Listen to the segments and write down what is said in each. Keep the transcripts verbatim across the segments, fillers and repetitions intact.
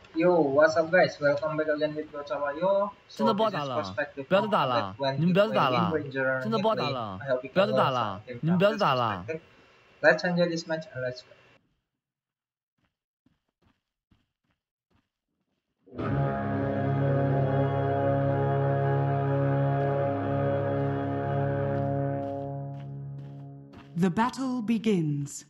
Yo, what's up guys? Welcome back again with Gochawayo. 真的 So 不要 this 打 is 了， perspective 不要再 from 打 Combat 了，你们不要再 twenty 打 twenty in 了， Ranger 真的不要打 gameplay. 了， I hope you 不要 can 再打 learn 了， something 你们 from 不要再 this 打了。 perspective. Let's enjoy this match and let's go. The battle begins.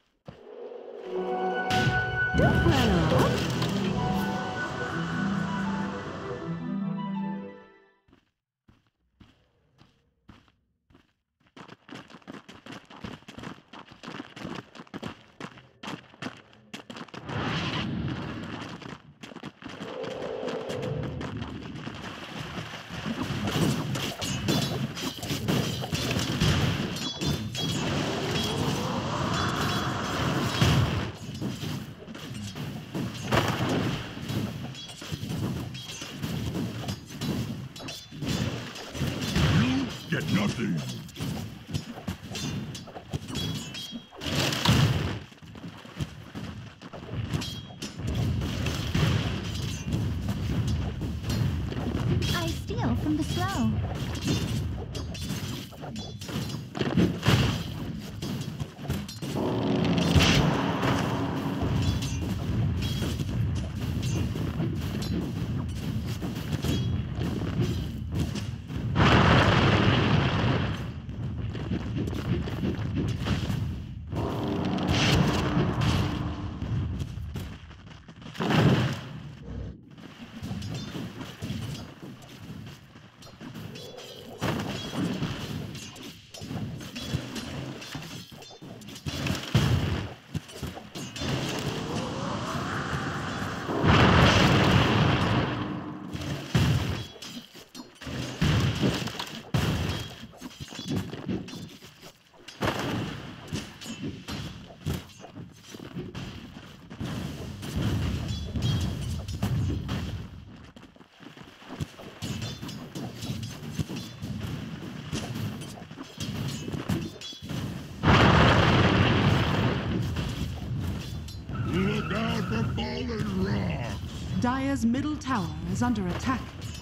Get nothing. I steal from the slow. Look out for fallen rocks. Dire's middle tower is under attack.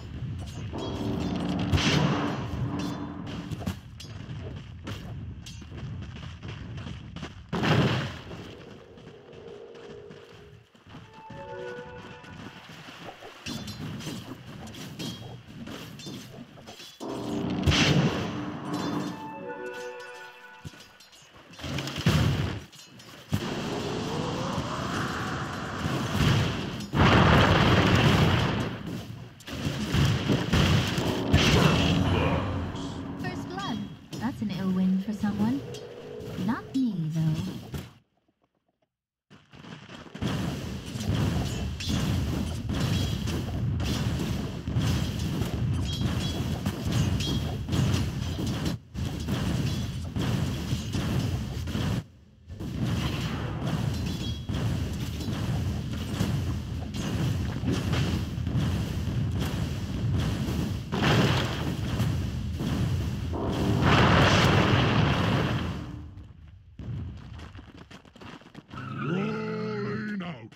First blood. That's an ill wind for someone. Not me, though. Rolling out.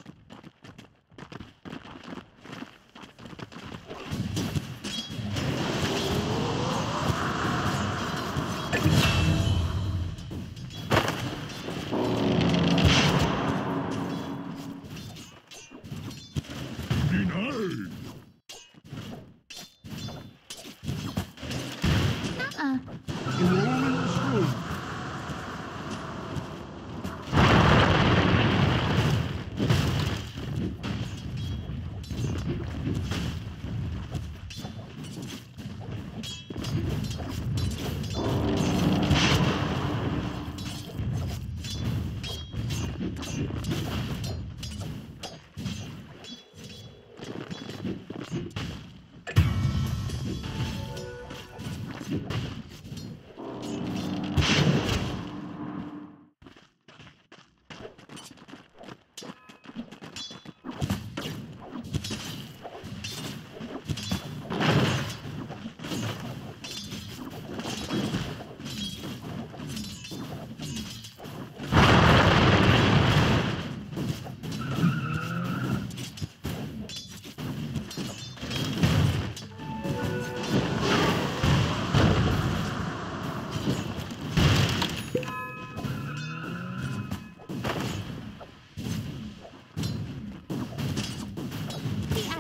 Denied. Uh-uh. Rolling through.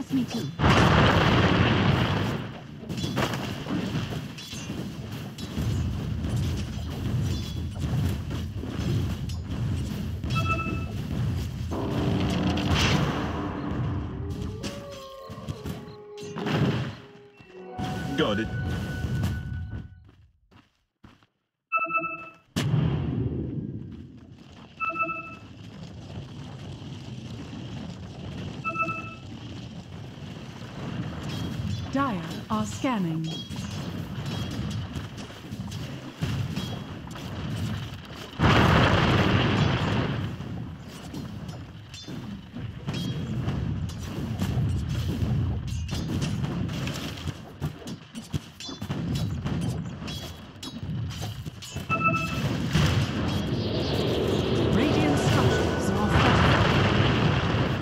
That's me too. Got it. Dire are scanning. Radiant structures are fortified.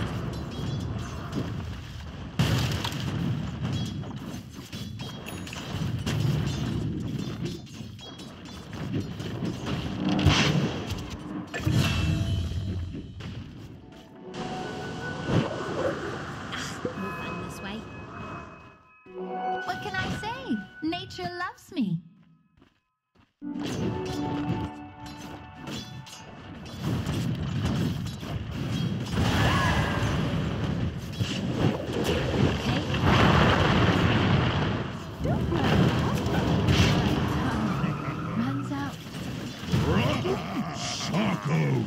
More fun this way. What can I say? Nature loves me. Okay. Runs out. Socko!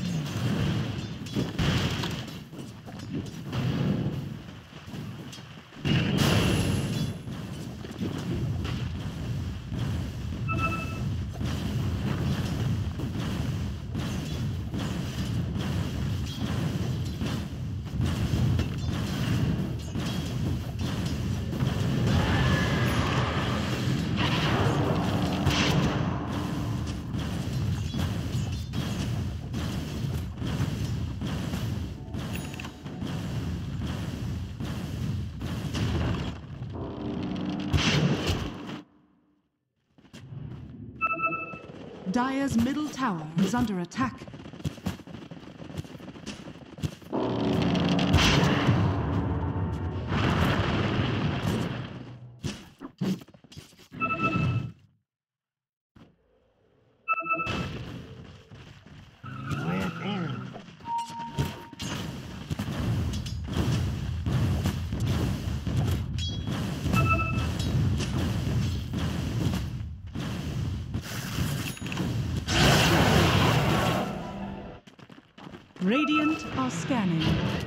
Dire's middle tower is under attack. Rock on! Radiant are scanning.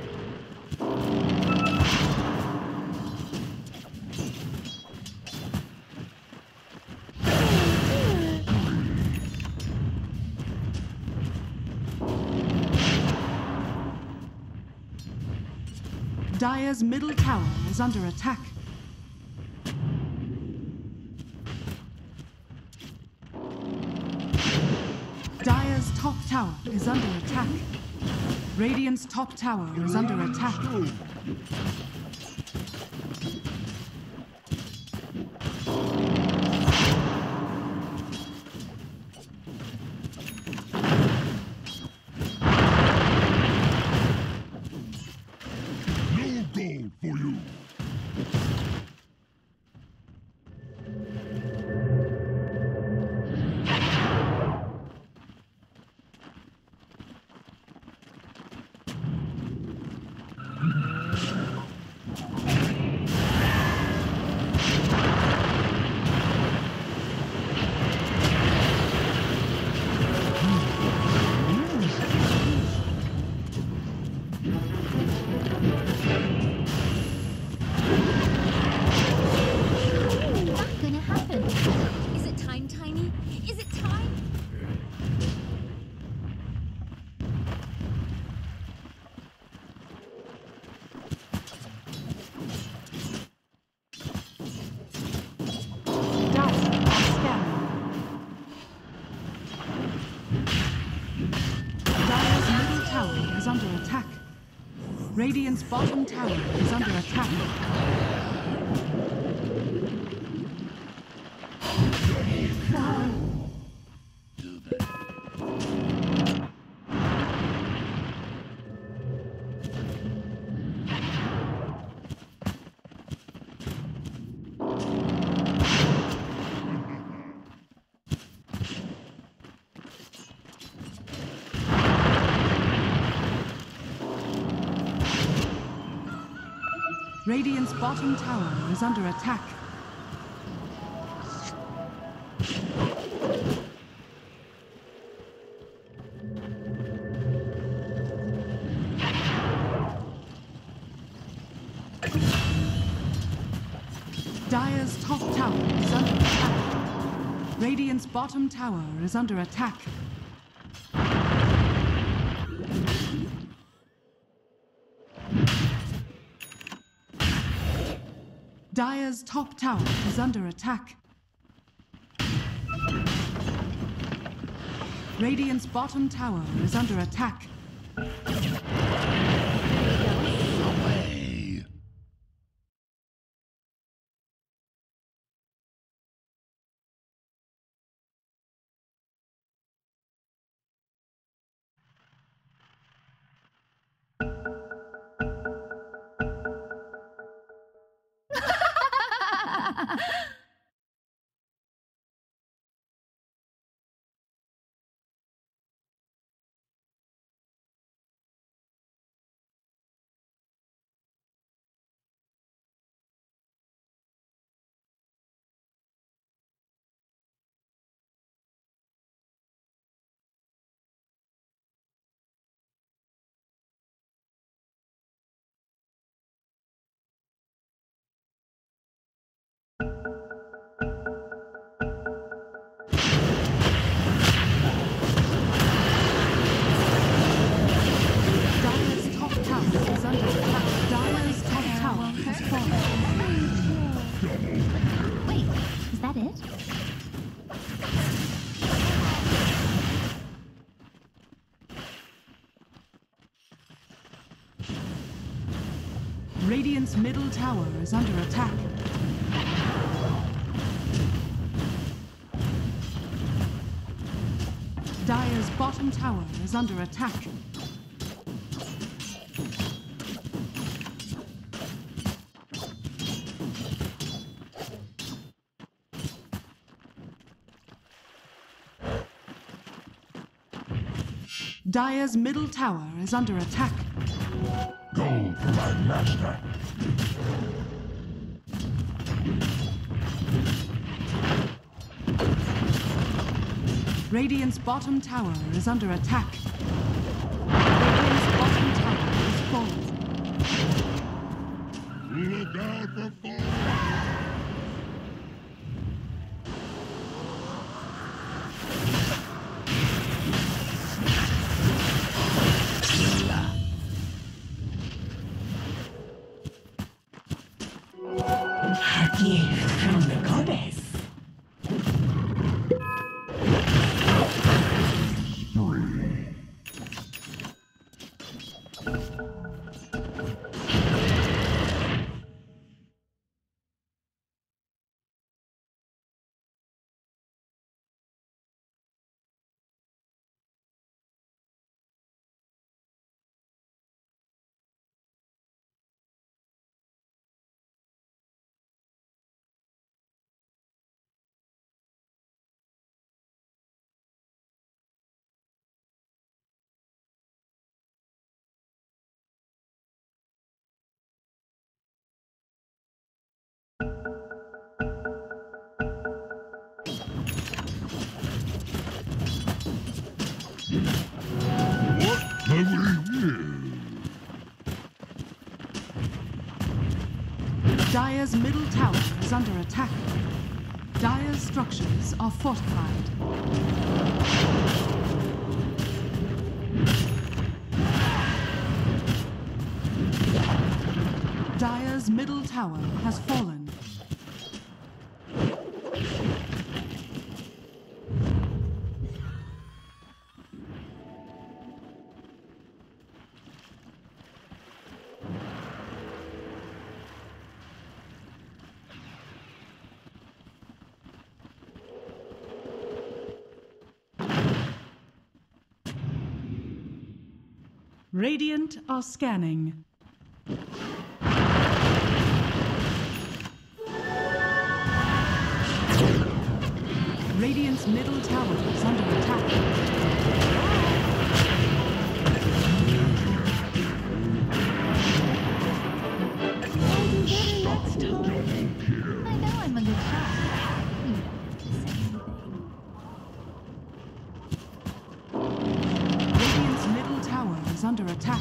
Dire's middle tower is under attack. Dire's top tower is under attack. Radiant's top tower is under attack. No gold for you! Not gonna happen. Is it time, Tiny? Is it time? Dire are scanning. Dire's middle tower is under attack. Radiant's bottom tower is under attack. Radiant's bottom tower is under attack. Dire's top tower is under attack. Radiant's bottom tower is under attack. Dire's top tower is under attack. Radiant's bottom tower is under attack. Away. Dire's top tower is under attack. Dire's top tower is falling. Wait, is that it? Radiant's middle tower is under attack. Dire's bottom tower is under attack. Dire's middle tower is under attack. Gold for my master. Radiant's bottom tower is under attack. Radiant's bottom tower is falling. Look out for fall. A gift from the goddess. What have we here? Dire's middle tower is under attack. Dire's structures are fortified. Dire's middle tower has fallen. Radiant are scanning. Radiant's middle tower is under attack. Why do told you. I know I'm a good shot. You don't have to say anything. Radiant's middle tower is under attack.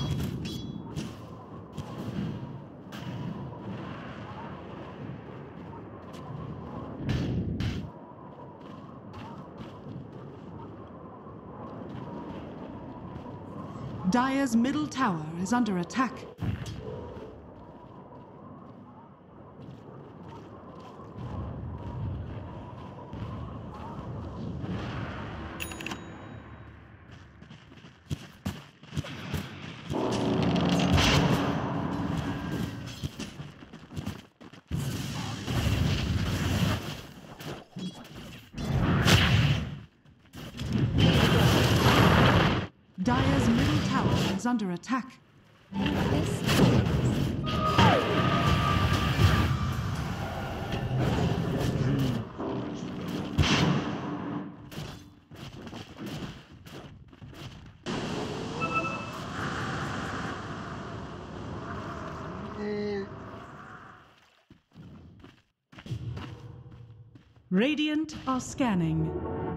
Dire's middle tower is under attack. Dire's middle tower is under attack. Radiant are scanning.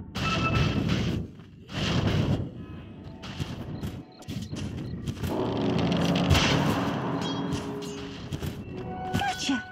Gotcha.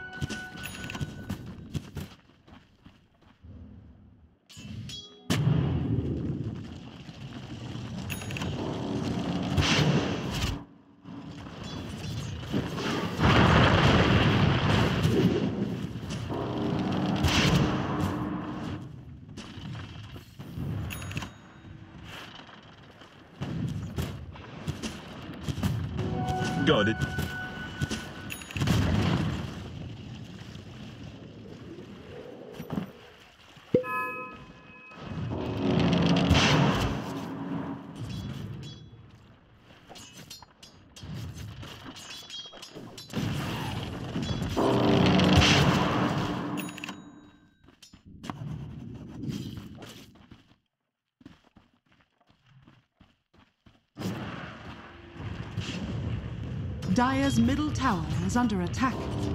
Got it. Dire's middle tower is under attack.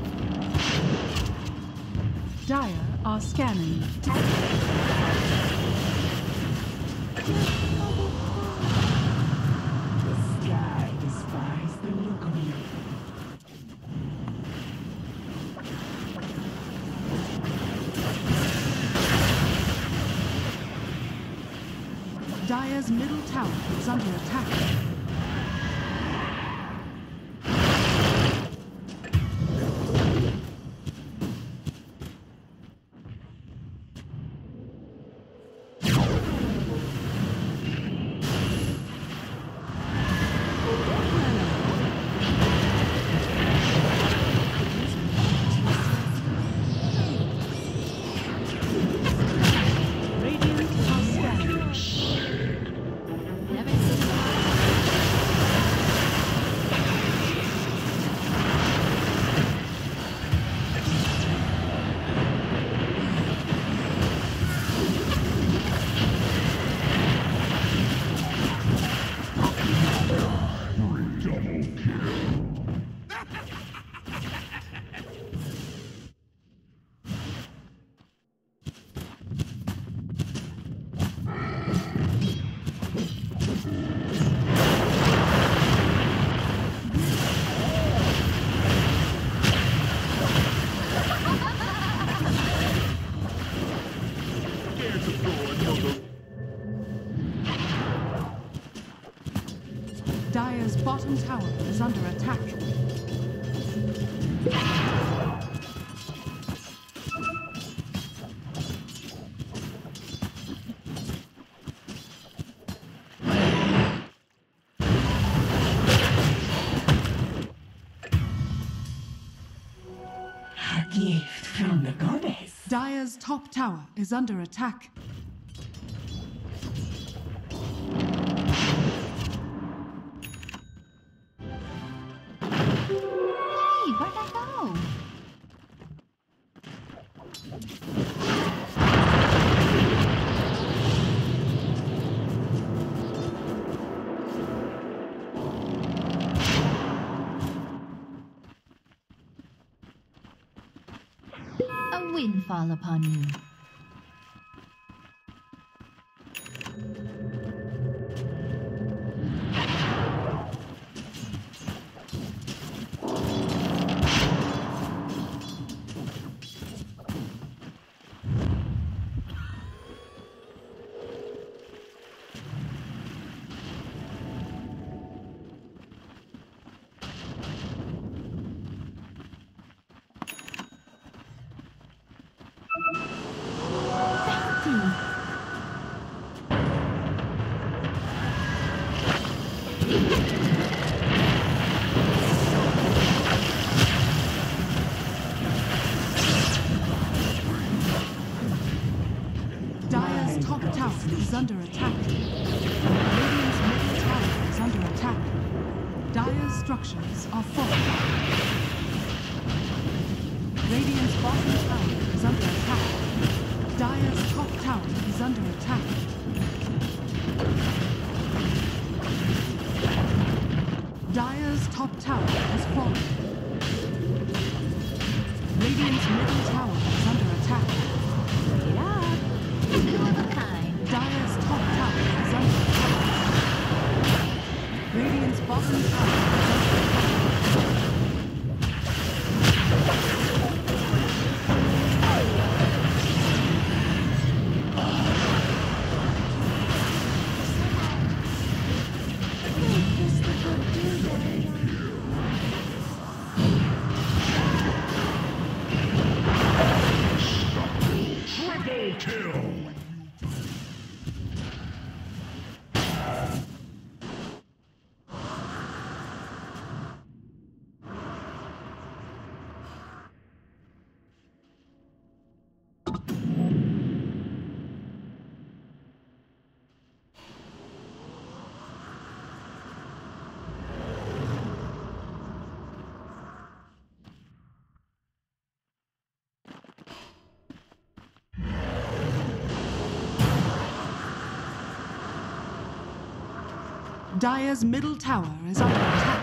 Dire are scanning. The sky despises the look of you. Dire's middle tower is under attack. Radiant are scanning. Never seen Double kill. Scared to throw another. Dire's bottom tower is under attack. A gift from the goddess. Dire's top tower is under attack. Hey, where'd that go? a windfall upon you. Dire's top tower is under attack. Radiant's middle tower is under attack. Dire's structures are falling. Radiant's bottom tower is under attack. Dire's top tower is under attack. Dire's top tower has fallen. Radiant's middle tower is under attack. Bring it up. Two of a kind. Dire's top tower is under attack. Radiant's bottom tower is under attack. Triple kill! Dire's middle tower is under attack.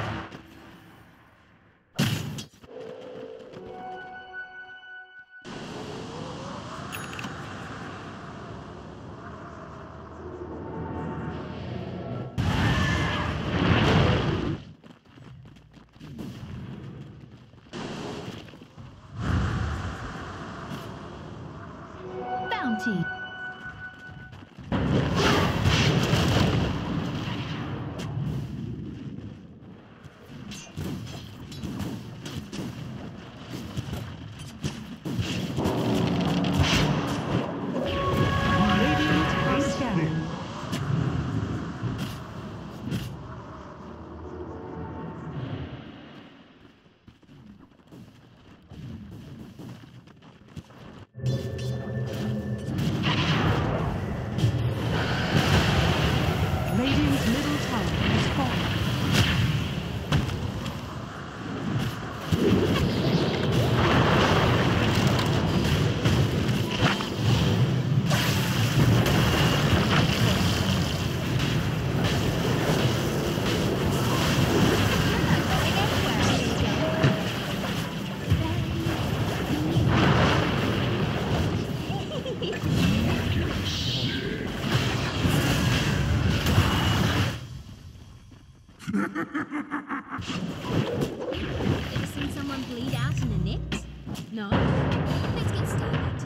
Bounty. Radiant is scanning. Radiant's middle tower has fallen. Ever seen someone bleed out in the nips? No? Let's get started.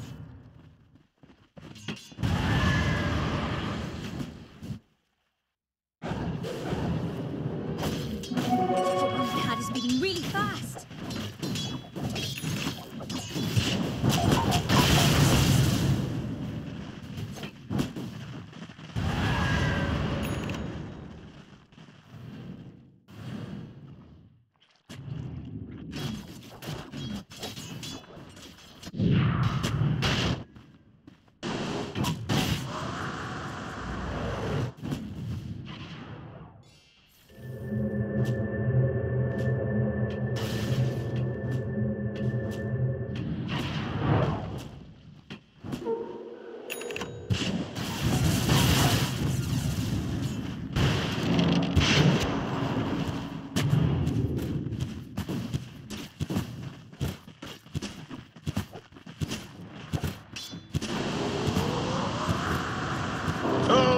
Oh, my heart is beating really fast.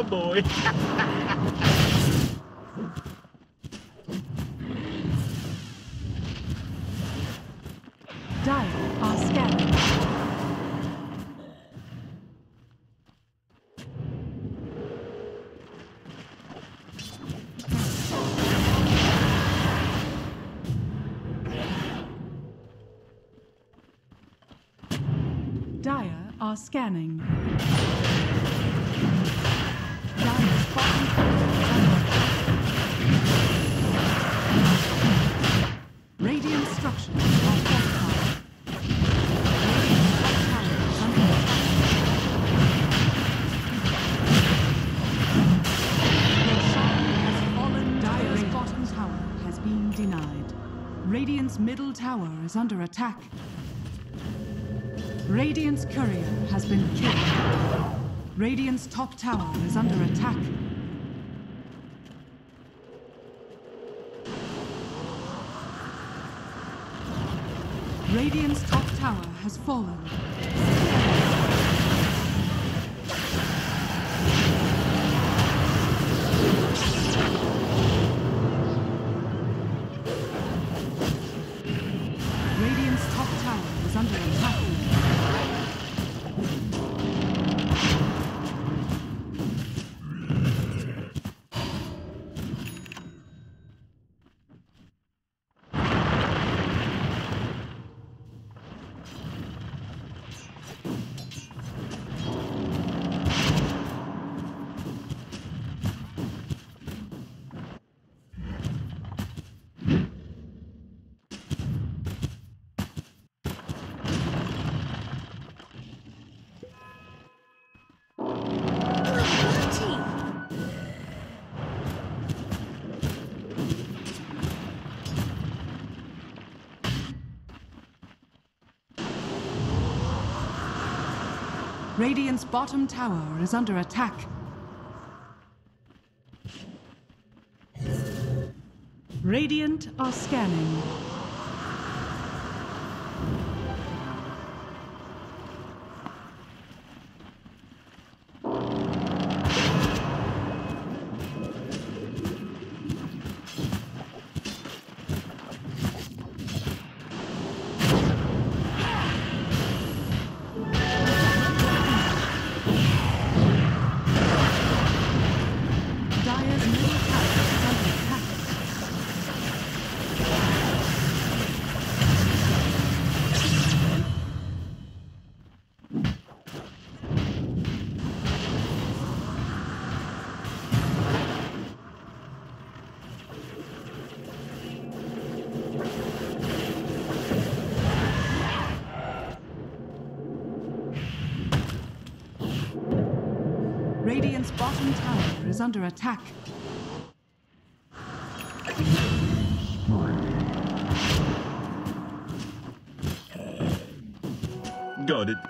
boy. Dire are scanning. Dire are scanning. Dire's bottom Radiant structures are fortified. Radiant's top tower is under attack. Roshan has fallen. Dire's bottom tower has been denied. Radiant's middle tower is under attack. Radiant's courier has been killed. Radiant's top tower is under attack. Radiant's top tower has fallen. Radiant's top tower is under attack. Radiant's bottom tower is under attack. Radiant are scanning. Dire's middle tower is under attack. Radiant's bottom tower is under attack. Got it.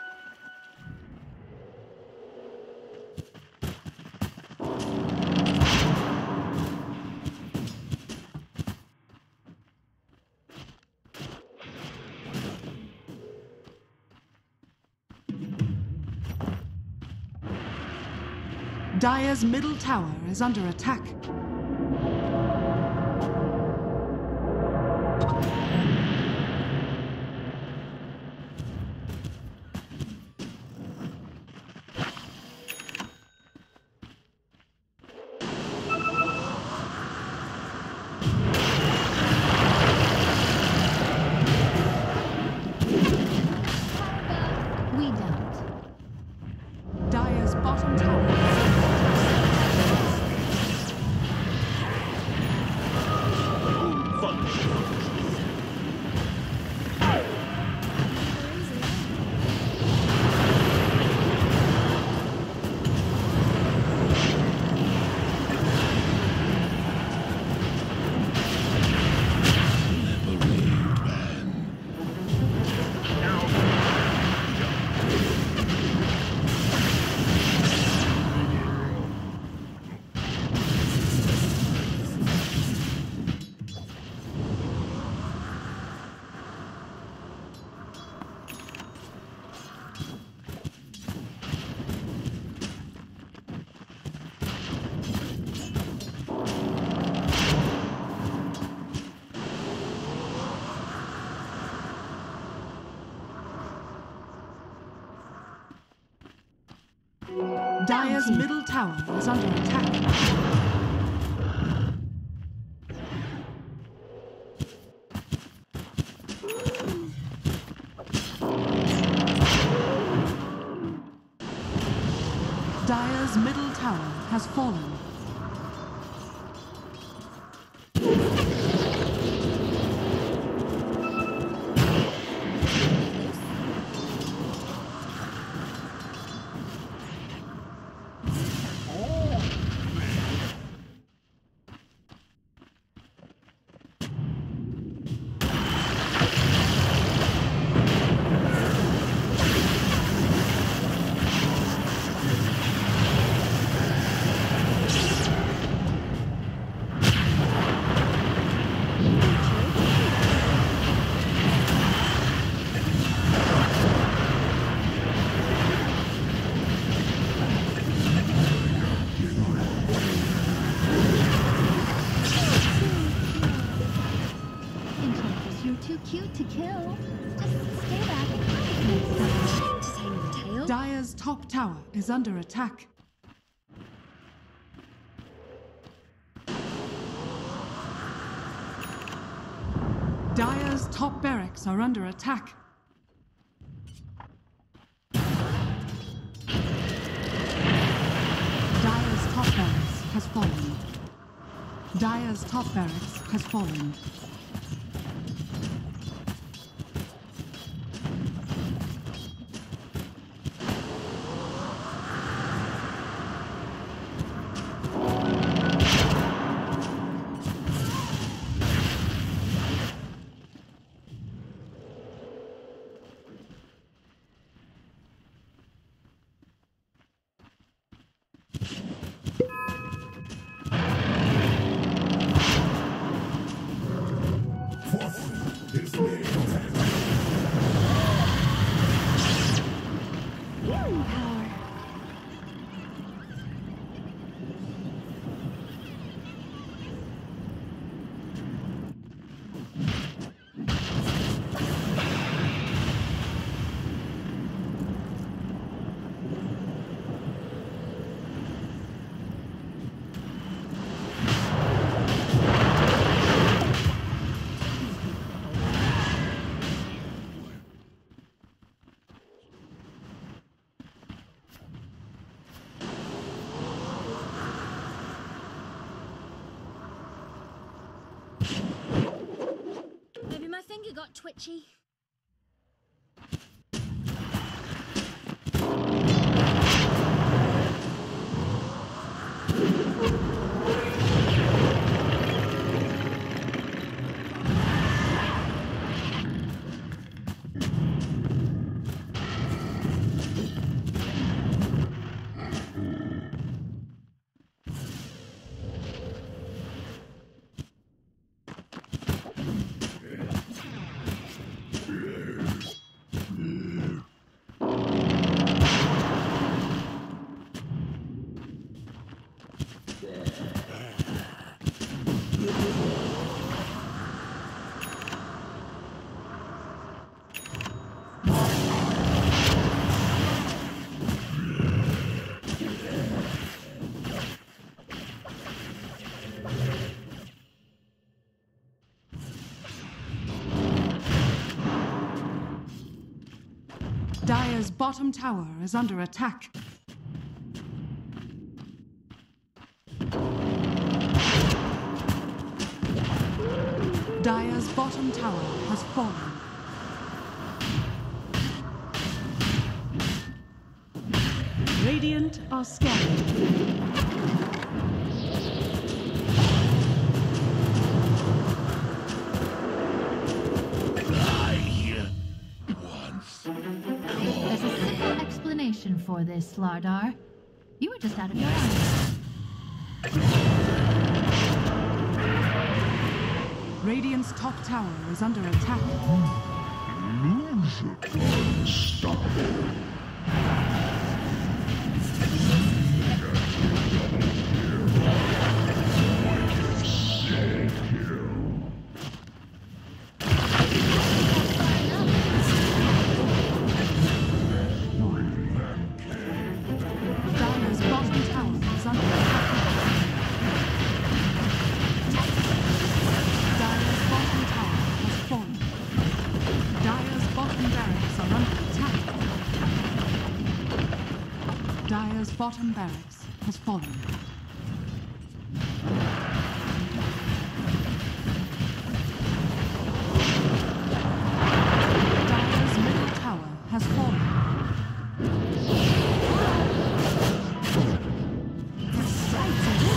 Dire's middle tower is under attack. We don't. Dire's bottom tower is under attack. Dire's Bounty. middle tower is under attack. Dire's middle tower has fallen. You're too cute to kill. Just stay back and hide next time. To tame the tail. Dire's top tower is under attack. Dire's top barracks are under attack. Dire's top barracks has fallen. Dire's top barracks has fallen. Healing power. Maybe my finger got twitchy. Dire's bottom tower is under attack. Dire's bottom tower has fallen. Radiant are scanning. There's a simple explanation for this, Slardar. You were just out of your element. Radiant's top tower is under attack. Unstoppable. are under attack. Dire's bottom barracks has fallen. Dire's middle tower has fallen. The sights are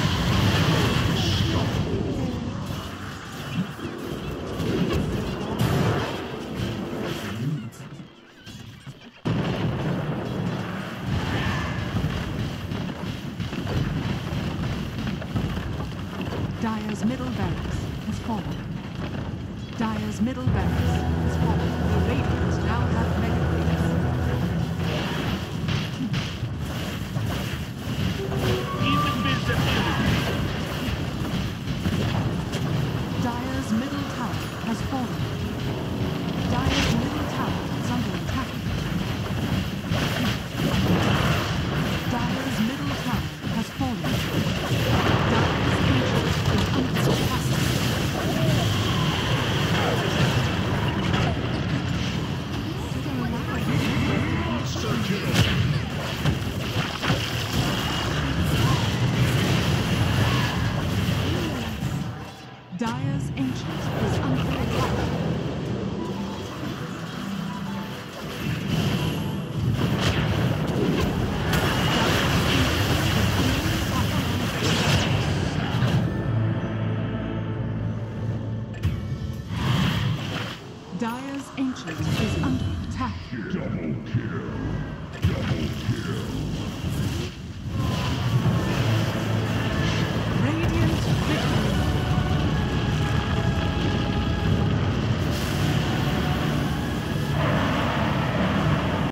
Dire's middle barracks has fallen. Dire's middle barracks has fallen. The Radiants now have mega waves. Dire's middle tower has fallen. Dire's middle tower is under attack. Dire's middle tower has fallen. Dire's ancient is under attack. Dire's ancient is under attack. Dire's ancient is under attack. Double kill. Double kill.